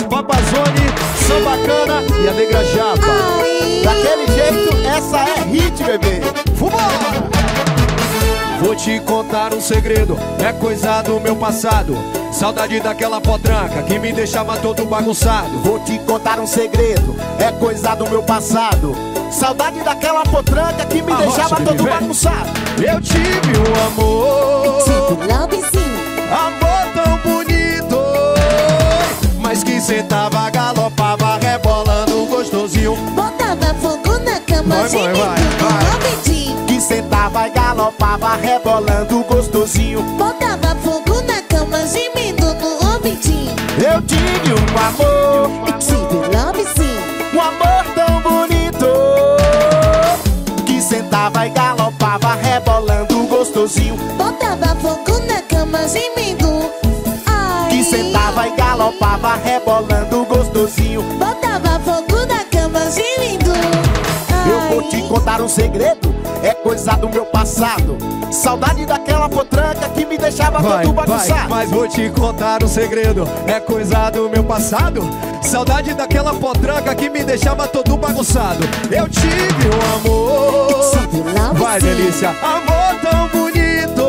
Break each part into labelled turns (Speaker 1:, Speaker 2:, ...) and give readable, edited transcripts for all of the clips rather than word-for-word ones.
Speaker 1: Papazone, Sambacana e a Negra Japa.
Speaker 2: Daquele jeito, essa é hit, bebê.
Speaker 1: Vambora! Vou te contar um segredo, é coisa do meu passado. Saudade daquela potranca que me deixava todo bagunçado.
Speaker 2: Vou te contar um segredo, é coisa do meu passado. Saudade daquela potranca que me deixava todo bagunçado.
Speaker 1: Eu tive um amor, amor tão bonito, mas que sentava, galopava, rebolando gostosinho.
Speaker 3: Botava fogo na cama, gemendo,
Speaker 2: que sentava e galopava, rebolando gostosinho.
Speaker 3: Botava fogo na cama, gemendo no ouvidinho.
Speaker 2: Eu tive um amor, um amor tão bonito, que sentava e galopava, rebolando gostosinho.
Speaker 3: Botava fogo na cama, gemendo,
Speaker 2: que sentava e galopava, rebolando gostosinho.
Speaker 3: Botava fogo na cama, gemendo.
Speaker 2: Eu vou te contar um segredo, é coisa do meu passado. Saudade daquela potranca que me deixava todo bagunçado.
Speaker 1: Mas vou te contar um segredo, é coisa do meu passado. Saudade daquela potranca que me deixava todo bagunçado. Eu tive um amor, vai delícia, amor tão bonito,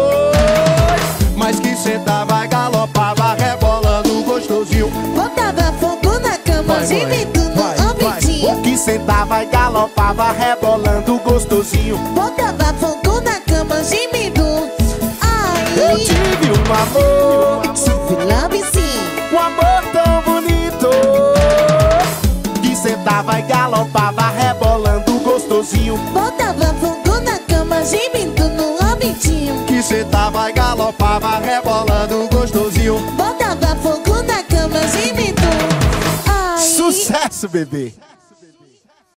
Speaker 1: mas que sentava e galopava, rebolando gostosinho.
Speaker 3: Botava fogo na cama, gemendo no ouvidinho.
Speaker 2: Que sentava e galopava, rebolando gostosinho.
Speaker 3: Botava fogo na cama, gemendo.
Speaker 2: Eu tive um amor, um amor tão bonito, que sentava e galopava, rebolando gostosinho.
Speaker 3: Botava fogo na cama, gemendo no ouvidinho.
Speaker 1: Que sentava e galopava, rebolando gostosinho.
Speaker 3: Botava fogo na cama, gemendo.
Speaker 2: Sucesso, bebê!